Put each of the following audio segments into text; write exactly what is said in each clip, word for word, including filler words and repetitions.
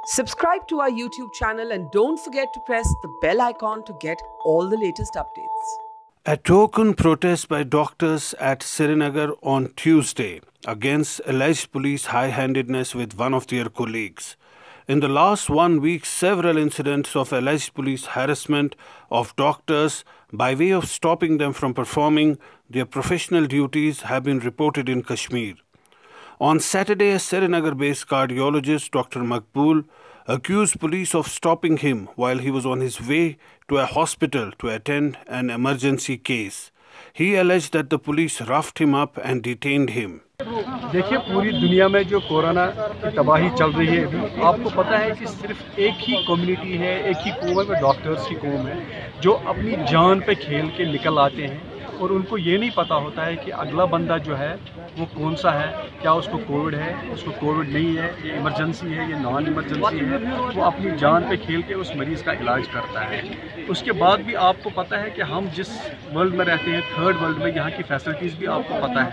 Subscribe to our YouTube channel and don't forget to press the bell icon to get all the latest updates. A token protest by doctors at Srinagar on Tuesday against alleged police high-handedness with one of their colleagues. In the last one week, several incidents of alleged police harassment of doctors by way of stopping them from performing their professional duties have been reported in Kashmir. On Saturday, a Srinagar-based cardiologist, Doctor Maqbool, accused police of stopping him while he was on his way to a hospital to attend an emergency case. He alleged that the police roughed him up and detained him. देखिए, पूरी दुनिया में जो corona की तबाही चल रही है अभी, आपको पता है कि सिर्फ एक ही कम्युनिटी है, एक ही कौम है, वो डॉक्टर्स की कौम है, जो अपनी जान पे खेल के निकल आते हैं और उनको ये नहीं पता होता है कि अगला बंदा जो है वो कौन सा है, क्या उसको कोविड है, उसको कोविड नहीं है, ये इमरजेंसी है, ये नॉन इमरजेंसी है। वो अपनी जान पे खेल के उस मरीज़ का इलाज करता है। उसके बाद भी आपको पता है कि हम जिस वर्ल्ड में रहते हैं, थर्ड वर्ल्ड में, यहाँ की फैसिलिटीज़ भी आपको पता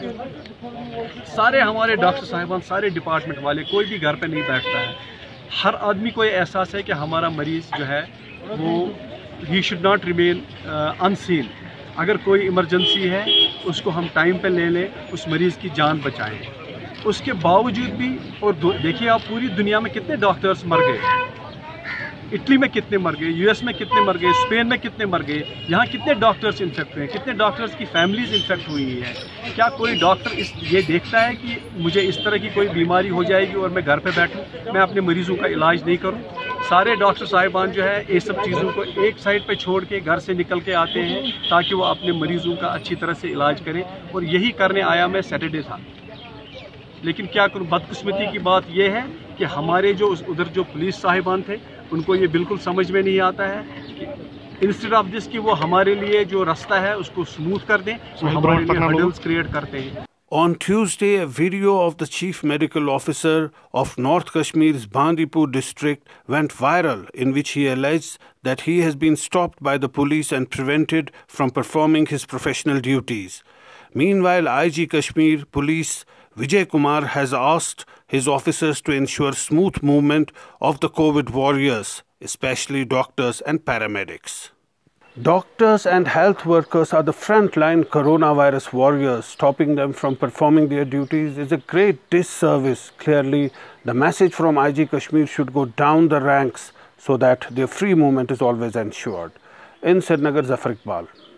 है। सारे हमारे डॉक्टर साहिबान, सारे डिपार्टमेंट वाले, कोई भी घर पे नहीं बैठता है। हर आदमी को ये एहसास है कि हमारा मरीज़ जो है वो ही शुड नॉट रिमेन अनसीन। अगर कोई इमरजेंसी है उसको हम टाइम पे ले लें, उस मरीज़ की जान बचाएं। उसके बावजूद भी, और देखिए आप पूरी दुनिया में कितने डॉक्टर्स मर गए, इटली में कितने मर गए, यूएस में कितने मर गए, स्पेन में कितने मर गए, यहाँ कितने डॉक्टर्स इन्फेक्ट हुए, कितने डॉक्टर्स की फैमिलीज इन्फेक्ट हुई है। क्या कोई डॉक्टर इस ये देखता है कि मुझे इस तरह की कोई बीमारी हो जाएगी और मैं घर पे बैठूँ, मैं अपने मरीज़ों का इलाज नहीं करूँ? सारे डॉक्टर साहिबान जो है ये सब चीज़ों को एक साइड पे छोड़ के घर से निकल के आते हैं ताकि वो अपने मरीज़ों का अच्छी तरह से इलाज करें, और यही करने आया मैं सैटरडे था। लेकिन क्या करूं, बदकिस्मती की बात यह है कि हमारे जो उधर जो पुलिस साहिबान थे उनको ये बिल्कुल समझ में नहीं आता है कि इंस्टेड ऑफ दिस कि वो हमारे लिए जो रास्ता है उसको स्मूथ कर दें, वो हमारे लिए हर्डल्स क्रिएट करते हैं। On Tuesday, a video of the Chief Medical Officer of North Kashmir's Bandipur district went viral, in which he alleged that he has been stopped by the police and prevented from performing his professional duties. Meanwhile, I G Kashmir Police Vijay Kumar has asked his officers to ensure smooth movement of the COVID warriors, especially doctors and paramedics. Doctors and health workers are the frontline coronavirus warriors. Stopping them from performing their duties is a great disservice. Clearly, the message from I G Kashmir should go down the ranks so that their free movement is always ensured. In Srinagar, Zafar Iqbal.